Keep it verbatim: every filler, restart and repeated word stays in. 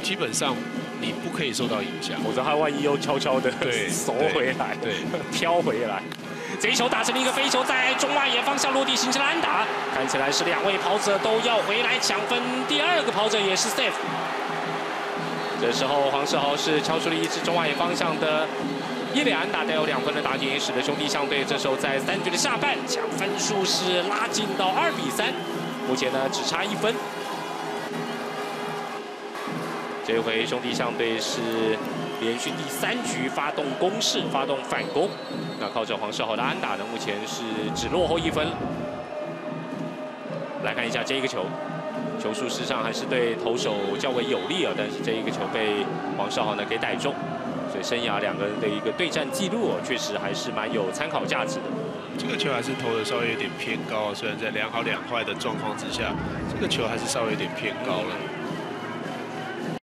基本上你不可以受到影响， 否则他万一又悄悄的对收回来， 对， 飘回来。这一球打成了一个飞球，在中外野方向落地，形成了安打。看起来是两位跑者都要回来抢分，第二个跑者也是 safe。这时候黄世豪是敲出了一支中外野方向的一垒安打，带有两分的打点，也使得兄弟象队这时候在三局的下半将分数是拉近到二比三，目前呢只差一分。这回兄弟象队是连续第三局发动攻势，发动反攻。那靠着黄世豪的安打呢，目前是只落后一分。来看一下这一个球，球速事实上还是对投手较为有利啊，但是这一个球被黄世豪呢给逮中，所以生涯两个人的一个对战记录哦，确实还是蛮有参考价值的。 这个球还是投的稍微有点偏高，虽然在两好两坏的状况之下，这个球还是稍微有点偏高了。